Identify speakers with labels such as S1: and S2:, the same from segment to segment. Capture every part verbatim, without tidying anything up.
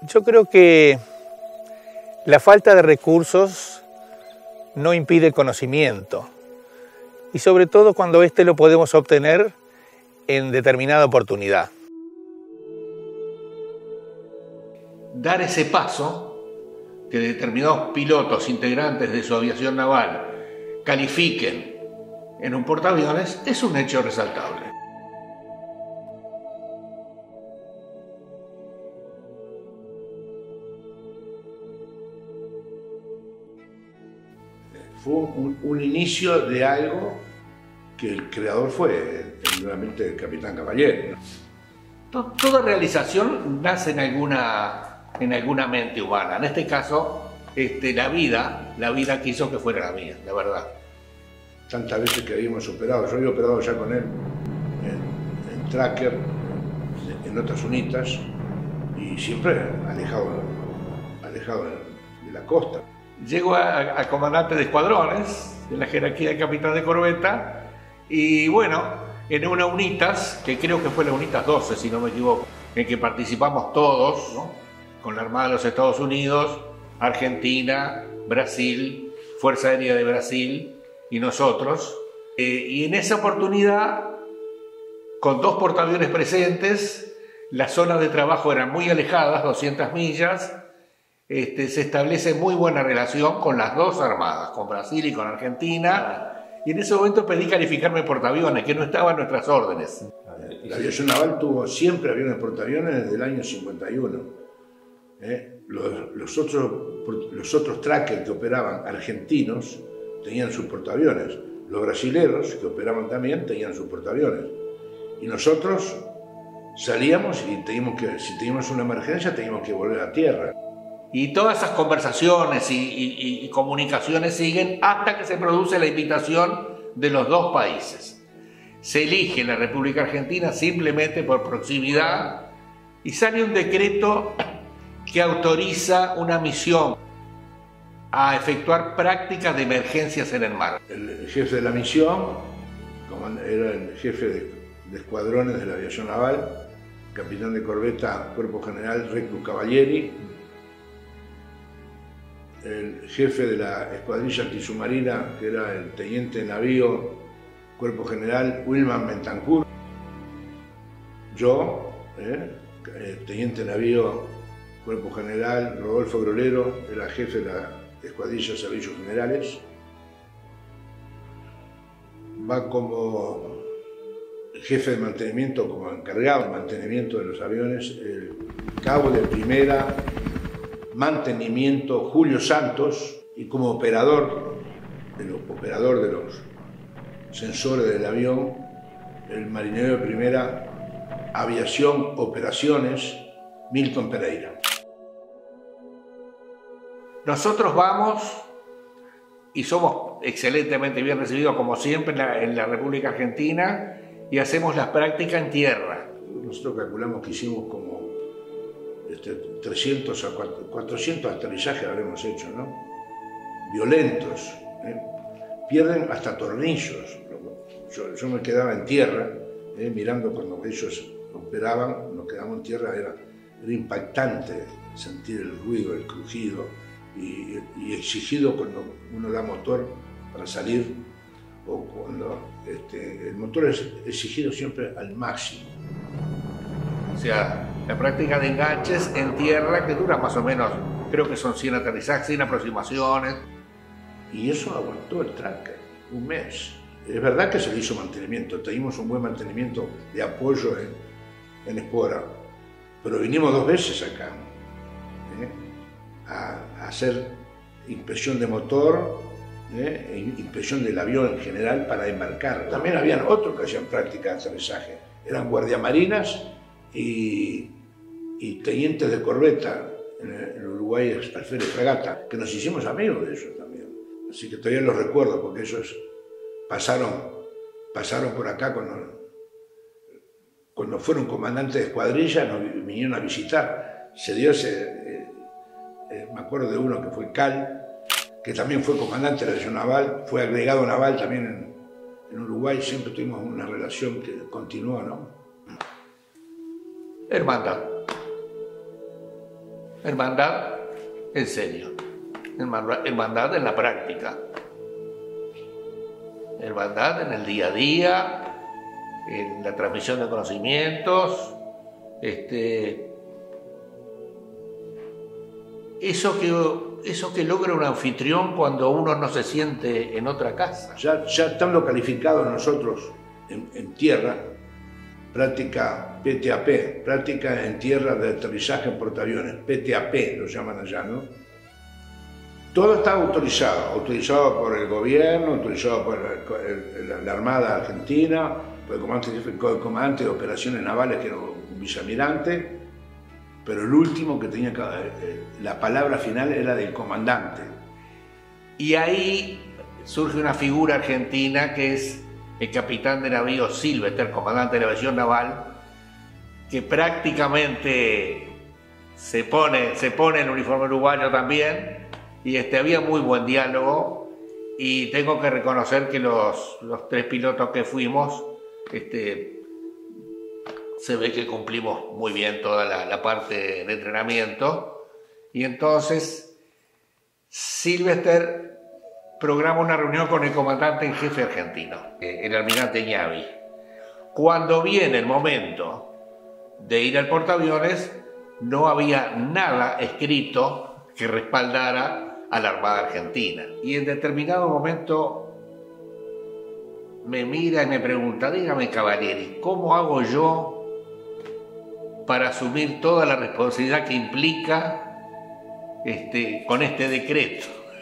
S1: Yo creo que la falta de recursos no impide conocimiento, y sobre todo cuando éste lo podemos obtener en determinada oportunidad.
S2: Dar ese paso, que determinados pilotos integrantes de su aviación naval califiquen en un portaaviones, es un hecho resaltable.
S3: Fue un, un inicio de algo que el creador fue realmente el capitán Cavalieri, ¿no?
S2: Toda realización nace en alguna, en alguna mente humana. En este caso, este, la vida, la vida quiso que fuera la mía, la verdad.
S3: Tantas veces que habíamos operado, yo había operado ya con él en, en Tracker, en, en otras unitas, y siempre alejado, alejado de la costa.
S2: Llego a, a comandante de escuadrones, en la jerarquía de capitán de corbeta, y bueno, en una UNITAS, que creo que fue la UNITAS doce, si no me equivoco, en que participamos todos, ¿no? Con la Armada de los Estados Unidos, Argentina, Brasil, Fuerza Aérea de Brasil y nosotros. Eh, y en esa oportunidad, con dos portaaviones presentes, las zonas de trabajo eran muy alejadas, doscientas millas, Este, se establece muy buena relación con las dos armadas, con Brasil y con Argentina, y en ese momento pedí calificarme portaaviones, que no estaban nuestras órdenes.
S3: La aviación naval tuvo siempre aviones portaaviones desde el año cincuenta y uno. ¿Eh? Los, los, otros, los otros trackers que operaban argentinos tenían sus portaaviones, los brasileros que operaban también tenían sus portaaviones, y nosotros salíamos y teníamos que, si teníamos una emergencia teníamos que volver a tierra.
S2: Y todas esas conversaciones y, y, y comunicaciones siguen hasta que se produce la invitación de los dos países. Se elige la República Argentina simplemente por proximidad y sale un decreto que autoriza una misión a efectuar prácticas de emergencias en el mar.
S3: El jefe de la misión era el jefe de, de escuadrones de la aviación naval, capitán de corbeta, Cuerpo General Reclu Cavalieri, el jefe de la escuadrilla antisubmarina, que era el teniente de navío, Cuerpo General Wilman Bentancur, yo, eh, teniente de navío, Cuerpo General Rodolfo Grolero, era jefe de la escuadrilla de servicios generales. Va como jefe de mantenimiento, como encargado de mantenimiento de los aviones, el cabo de primera mantenimiento Julio Santos, y como operador de, lo, operador de los sensores del avión, el marinero de primera aviación operaciones Milton Pereira.
S2: Nosotros vamos y somos excelentemente bien recibidos como siempre en la, en la República Argentina, y hacemos las prácticas en tierra.
S3: Nosotros calculamos que hicimos como Este, trescientos a cuatrocientos aterrizajes habremos hecho, ¿no? Violentos, ¿eh? Pierden hasta tornillos. Yo, yo me quedaba en tierra, ¿eh? Mirando cuando ellos operaban, nos quedamos en tierra, era, era impactante sentir el ruido, el crujido, y, y exigido cuando uno da motor para salir, o cuando este, el motor es exigido siempre al máximo.
S2: O sea, la práctica de enganches en tierra que dura más o menos, creo que son cien aterrizajes, cien aproximaciones.
S3: Y eso aguantó el tracker, un mes. Es verdad que se le hizo mantenimiento, tuvimos un buen mantenimiento de apoyo en, en Espora, pero vinimos dos veces acá, ¿eh? a, a hacer inspección de motor, ¿eh? e inspección del avión en general para embarcar. También habían otros que hacían práctica de aterrizaje, eran guardiamarinas y, y tenientes de corbeta en, en Uruguay, alférez fragata, que nos hicimos amigos de ellos también. Así que todavía los recuerdo porque ellos pasaron, pasaron por acá cuando, cuando fueron comandantes de escuadrilla, nos vinieron a visitar. Se dio ese, eh, eh, me acuerdo de uno que fue Cal, que también fue comandante de la aviación naval, fue agregado naval también en, en Uruguay. Siempre tuvimos una relación que continuó, ¿no?
S2: Hermandad. Hermandad en serio, hermandad en la práctica, hermandad en el día a día, en la transmisión de conocimientos, este, eso que, eso que logra un anfitrión cuando uno no se siente en otra casa.
S3: Ya, ya estando calificados nosotros en, en tierra, práctica P T A P, práctica en tierra de aterrizaje en portaaviones, P T A P lo llaman allá, ¿no? Todo está autorizado, autorizado por el gobierno, autorizado por el, el, la Armada Argentina, por el comandante, el comandante de operaciones navales, que era un vicealmirante, pero el último que tenía que, eh, la palabra final era del comandante.
S2: Y ahí surge una figura argentina que es el capitán de navío Silvester, comandante de la aviación naval, que prácticamente se pone, se pone el uniforme uruguayo también, y este, había muy buen diálogo, y tengo que reconocer que los, los tres pilotos que fuimos, este, se ve que cumplimos muy bien toda la, la parte de entrenamiento, y entonces Silvester programa una reunión con el comandante en jefe argentino, el almirante Ñavi. Cuando viene el momento de ir al portaaviones, no había nada escrito que respaldara a la Armada Argentina. Y en determinado momento me mira y me pregunta, dígame Cavalieri, ¿cómo hago yo para asumir toda la responsabilidad que implica este, con este decreto?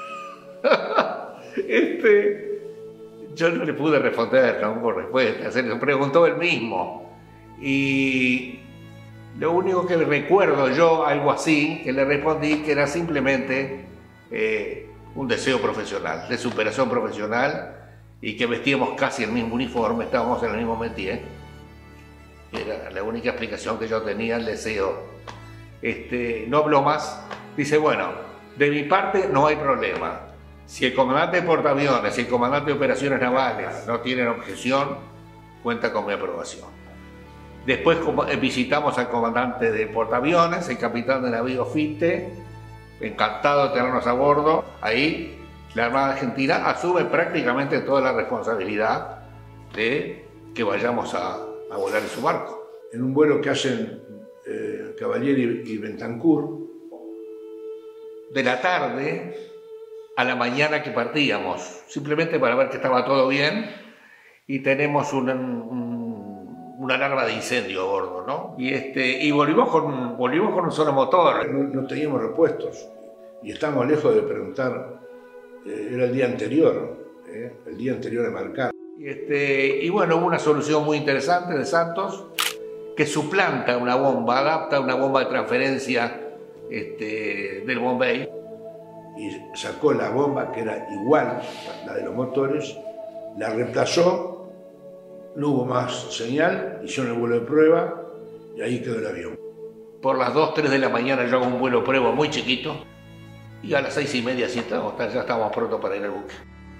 S2: Este, yo no le pude responder, no hubo respuesta, se lo preguntó él mismo. Y lo único que recuerdo yo, algo así, que le respondí que era simplemente eh, un deseo profesional, de superación profesional, y que vestíamos casi el mismo uniforme, estábamos en el mismo métier. Era la única explicación que yo tenía, el deseo. Este, no habló más. Dice, bueno, de mi parte no hay problema. Si el comandante de portaaviones y el comandante de operaciones navales no tienen objeción, cuenta con mi aprobación. Después visitamos al comandante de portaaviones, el capitán de navío Fitte, encantado de tenernos a bordo. Ahí la Armada Argentina asume prácticamente toda la responsabilidad de que vayamos a, a volar en su barco.
S3: En un vuelo que hacen eh, Cavalieri y Bentancur,
S2: de la tarde a la mañana que partíamos, simplemente para ver que estaba todo bien, y tenemos una, un, una alarma de incendio a bordo, ¿no? Y, este, y volvimos, con, volvimos con un solo motor.
S3: No, no teníamos repuestos, y estábamos lejos de preguntar, eh, era el día anterior, eh, el día anterior de marcar.
S2: Y, este, y bueno, hubo una solución muy interesante de Santos, que suplanta una bomba, adapta una bomba de transferencia este, del Bombay,
S3: y sacó la bomba que era igual, la de los motores, la reemplazó, no hubo más señal, hicieron el vuelo de prueba y ahí quedó el avión.
S2: Por las dos, tres de la mañana yo hago un vuelo de prueba muy chiquito y a las seis y media sí estábamos, ya estábamos prontos para ir al buque.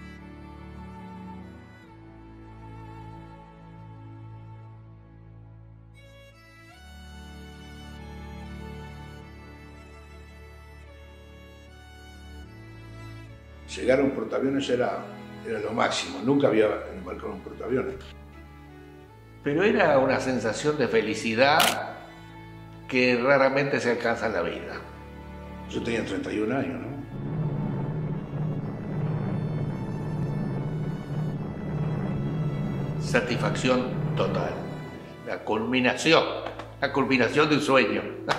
S3: Llegar a un portaaviones era, era lo máximo, nunca había embarcado un portaaviones.
S2: Pero era una sensación de felicidad que raramente se alcanza en la vida.
S3: Yo tenía treinta y un años, ¿no?
S2: Satisfacción total, la culminación, la culminación de un sueño.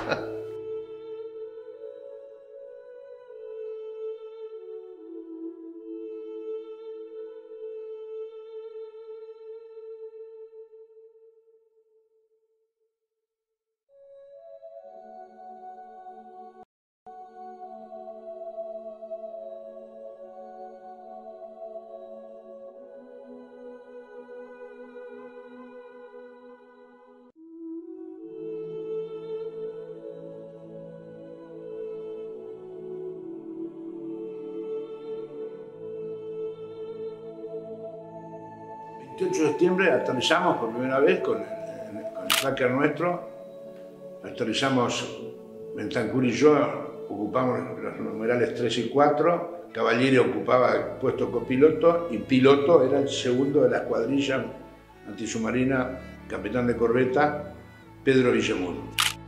S3: veintiocho de septiembre aterrizamos por primera vez con el, con el tracker nuestro, aterrizamos Bentancur y yo ocupamos los numerales tres y cuatro, Cavalieri ocupaba el puesto copiloto y piloto era el segundo de la escuadrilla antisubmarina, capitán de corbeta, Pedro Villamuno.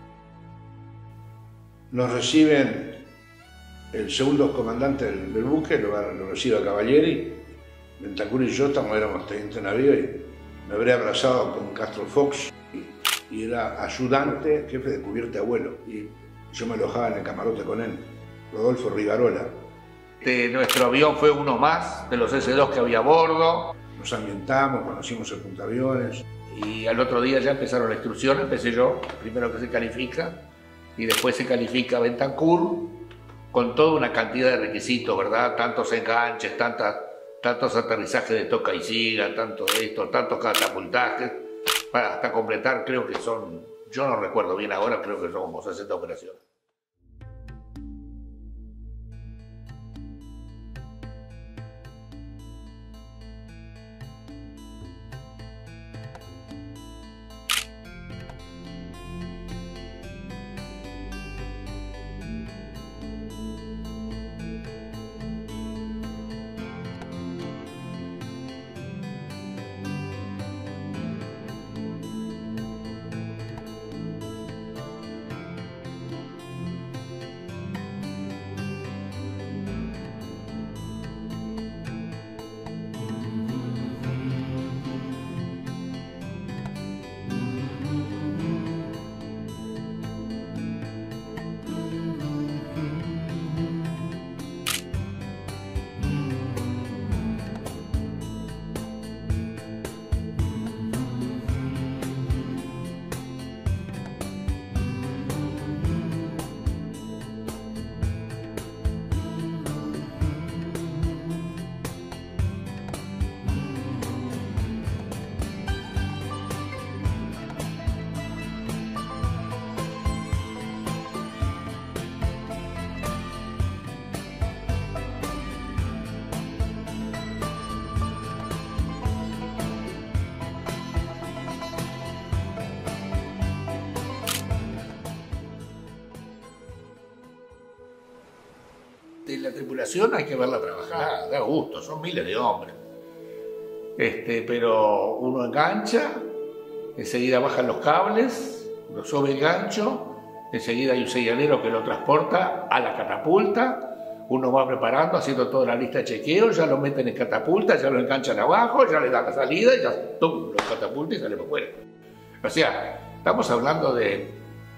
S3: Nos reciben el segundo comandante del, del buque, lo, lo recibe a Cavalieri. Bentancur y yo estamos, éramos teniente navío y me habré abrazado con Castro Fox y, y era ayudante, jefe de cubierta abuelo. Y yo me alojaba en el camarote con él, Rodolfo Rivarola.
S2: De nuestro avión fue uno más de los ese dos que había a bordo.
S3: Nos ambientamos, conocimos el puntaaviones.
S2: Y al otro día ya empezaron las instrucciones, empecé yo, primero que se califica, y después se califica Bentancur, con toda una cantidad de requisitos, ¿verdad? Tantos enganches, tantas, tantos aterrizajes de toca y siga, tanto esto, tantos catapultajes, para hasta completar, creo que son, yo no recuerdo bien ahora, creo que son como sesenta operaciones. De la tripulación hay que verla trabajar, da gusto, son miles de hombres. Este, pero uno engancha, enseguida bajan los cables, lo sube el gancho, enseguida hay un señalero que lo transporta a la catapulta, uno va preparando, haciendo toda la lista de chequeo, ya lo meten en catapulta, ya lo enganchan abajo, ya le dan la salida y ya ¡tum!, los catapulta y sale para afuera. O sea, estamos hablando de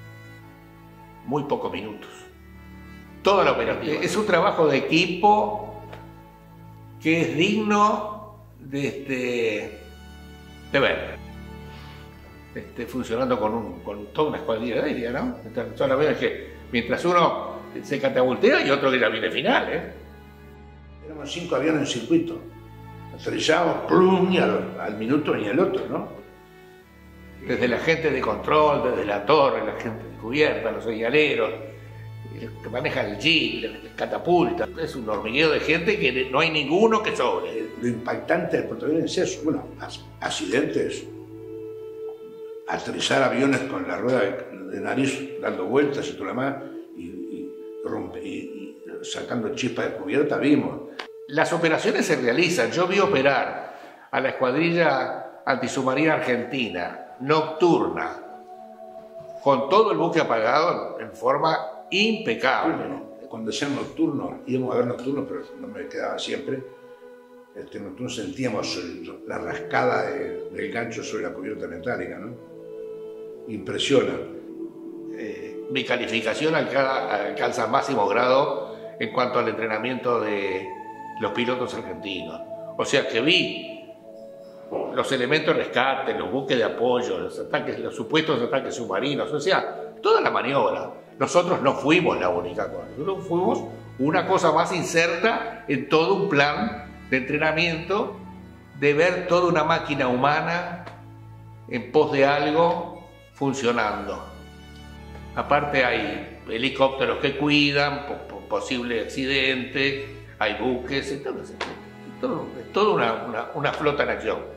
S2: muy pocos minutos. Toda la operativa. Es un trabajo de equipo que es digno de, este, de ver. Este, funcionando con, un, con toda una escuadrilla aérea, ¿no? Entonces, la verdad es que mientras uno se catapultea y otro que ya viene final, ¿eh?
S3: Éramos cinco aviones en circuito. Aterrizábamos, plum, y al, al minuto venía el otro, ¿no?
S2: Desde la gente de control, desde la torre, la gente de cubierta, los señaleros, que maneja el jeep, el catapulta. Es un hormigueo de gente que no hay ninguno que sobre.
S3: Lo impactante del portaaviones es eso. Bueno, accidentes, aterrizar aviones con la rueda de nariz dando vueltas y todo lo demás, y, y, rompe, y, y sacando chispas de cubierta, vimos.
S2: Las operaciones se realizan. Yo vi operar a la escuadrilla antisubmarina argentina, nocturna, con todo el buque apagado en forma impecable.
S3: Bueno, cuando sean nocturnos, íbamos a ver nocturnos, pero no me quedaba siempre. Este, nocturnos sentíamos el, la rascada de, del gancho sobre la cubierta metálica, ¿no? Impresiona.
S2: Eh, mi calificación alcanza máximo grado en cuanto al entrenamiento de los pilotos argentinos. O sea que vi los elementos de rescate, los buques de apoyo, los, ataques, los supuestos ataques submarinos, o sea, toda la maniobra. Nosotros no fuimos la única cosa, nosotros fuimos una cosa más inserta en todo un plan de entrenamiento, de ver toda una máquina humana en pos de algo funcionando. Aparte hay helicópteros que cuidan, por, por posible accidente, hay buques, entonces, es todo, es toda una, una, una flota en acción.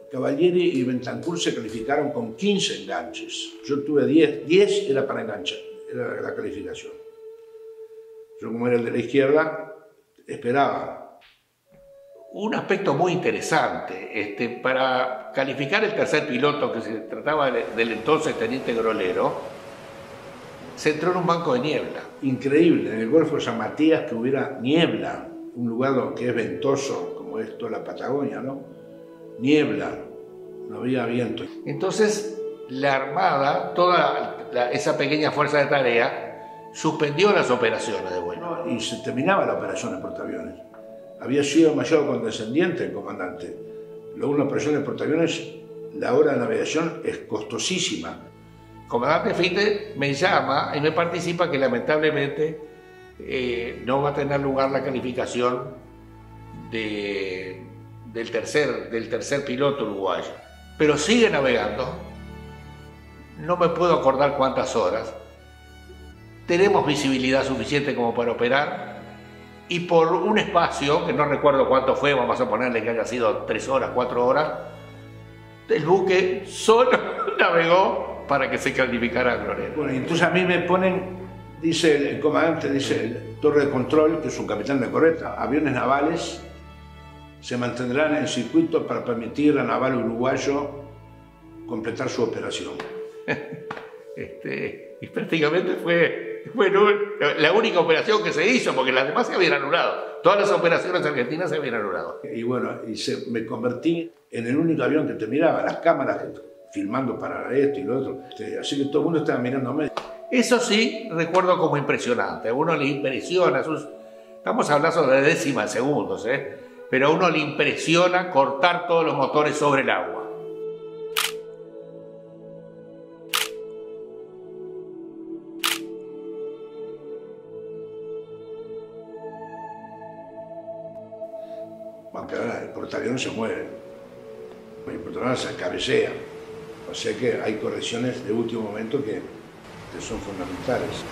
S3: Cavalieri y Bentancur se calificaron con quince enganches. Yo tuve diez, diez era para enganchar, era la calificación. Yo, como era el de la izquierda, esperaba.
S2: Un aspecto muy interesante, este, para calificar el tercer piloto, que se trataba del entonces teniente Grolero, se entró en un banco de niebla.
S3: Increíble, en el Golfo de San Matías que hubiera niebla, un lugar que es ventoso, como es toda la Patagonia, ¿no? Niebla, no había viento.
S2: Entonces, la Armada, toda la, esa pequeña fuerza de tarea, suspendió las operaciones de vuelo.
S3: No, y se terminaba la operación de portaaviones. Había sido demasiado condescendiente el comandante. Luego, una operación de portaaviones, la hora de navegación es costosísima.
S2: El comandante Fichte me llama y me participa que lamentablemente eh, no va a tener lugar la calificación de, del, tercer, del tercer piloto uruguayo. Pero sigue navegando, no me puedo acordar cuántas horas, tenemos visibilidad suficiente como para operar y por un espacio, que no recuerdo cuánto fue, vamos a ponerle que haya sido tres horas, cuatro horas, el buque solo navegó para que se calificara a Grolero.
S3: Bueno, y entonces a mí me ponen, dice el, el comandante, dice el torre de control, que es un capitán de corbeta, aviones navales se mantendrán en circuito para permitir a naval uruguayo completar su operación.
S2: Este, y prácticamente fue, fue la única operación que se hizo, porque las demás se habían anulado. Todas las operaciones argentinas se habían anulado.
S3: Y bueno, y se, me convertí en el único avión que te miraba, las cámaras que, filmando para esto y lo otro. Este, así que todo el mundo estaba mirándome.
S2: Eso sí, recuerdo como impresionante. A uno le impresiona, sus, estamos hablando de décimas de segundos, ¿eh? Pero a uno le impresiona cortar todos los motores sobre el agua.
S3: Aunque ahora el portaaviones se mueve, el portaaviones se cabecea, o sea que hay correcciones de último momento que, que son fundamentales.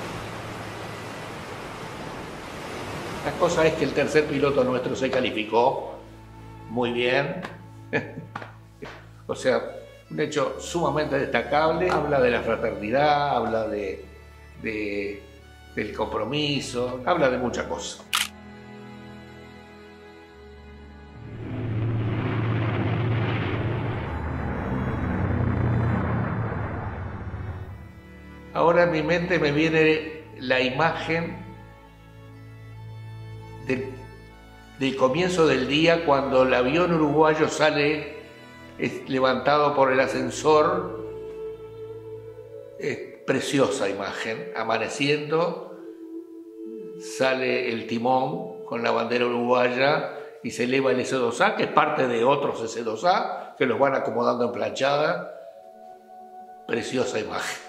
S2: La cosa es que el tercer piloto nuestro se calificó muy bien, o sea, un hecho sumamente destacable, habla de la fraternidad, habla de, de, del compromiso, habla de muchas cosas. Ahora en mi mente me viene la imagen del, del comienzo del día cuando el avión uruguayo sale es levantado por el ascensor. Es preciosa imagen, amaneciendo, sale el timón con la bandera uruguaya y se eleva el ese dos A, que es parte de otros ese dos A, que los van acomodando en planchada. Preciosa imagen.